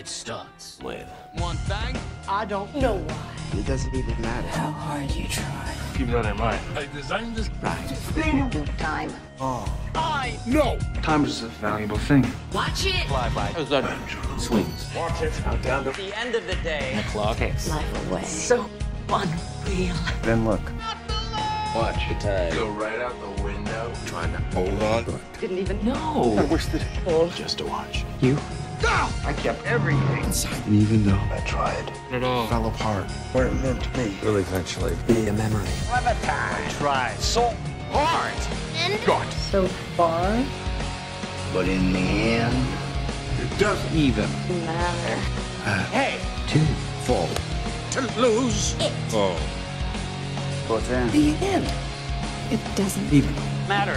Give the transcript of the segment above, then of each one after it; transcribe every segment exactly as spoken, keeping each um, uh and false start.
it starts with one thing. I don't know why. It doesn't even matter. How hard you try. Keep that in mind. I designed this Right. Spinning time. Oh. I No! Time is a valuable thing. Watch it! Fly-by. How's that? Swings. Watch it. Out down At the end of the day, The clock. takes life away. So unreal. Then look. Watch the time. Go right out the window. Trying to hold on. Didn't even I know. wish that it just to watch. You? No! I kept everything inside. And even though I tried, It all fell apart where it meant to be. will eventually Be a memory. try so hard. God. So far, But in the end, It doesn't even matter. hey two fall. to lose. Oh. What's that? The end. it doesn't Even matter.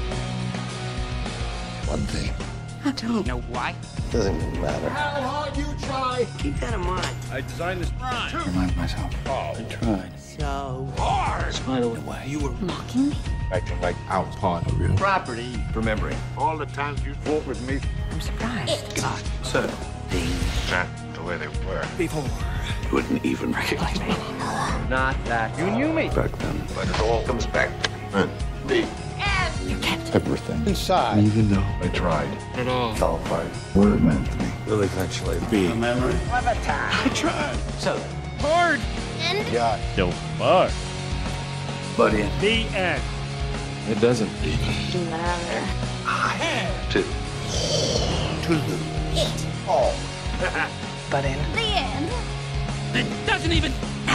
one thing. I don't. Know why? Doesn't even matter. How hard you try. Keep that in mind. I designed this rhyme. Remind myself. Oh. I tried. So Hard. By the way, you were mocking me. Acting like I was part of real. Property. Remembering all the times you fought with me. I'm surprised. God. So things Not the way they were. before. You wouldn't even recognize me. Not that. You knew me. Back then. But it all comes back to me. You kept Everything. Inside. Even though I tried. It all fell apart where it meant to be. will eventually be. A memory. I tried. So hard. Yeah. So far. But in The end. It doesn't. matter. To. to lose. All. But in the end. It doesn't even.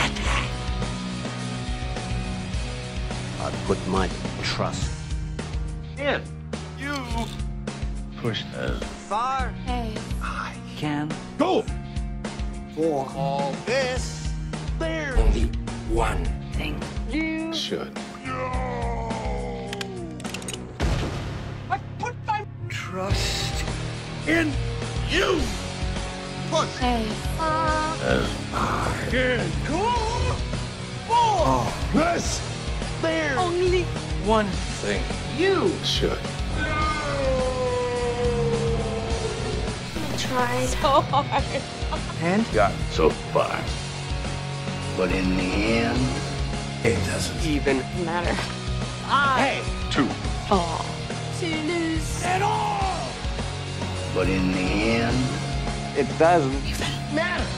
I put my trust In. You. push as Far. Hey. can. Go. For All this. There. only one thing. You. Should. I put my. Trust In. You. Push. Hey. as I Again. oh, This. There. only One thing. You. Should. Tried so hard. and Got so far. but in the end, it doesn't. Even. matter. Hey. Two. All. To lose. At all. But in the end, It doesn't. Matter.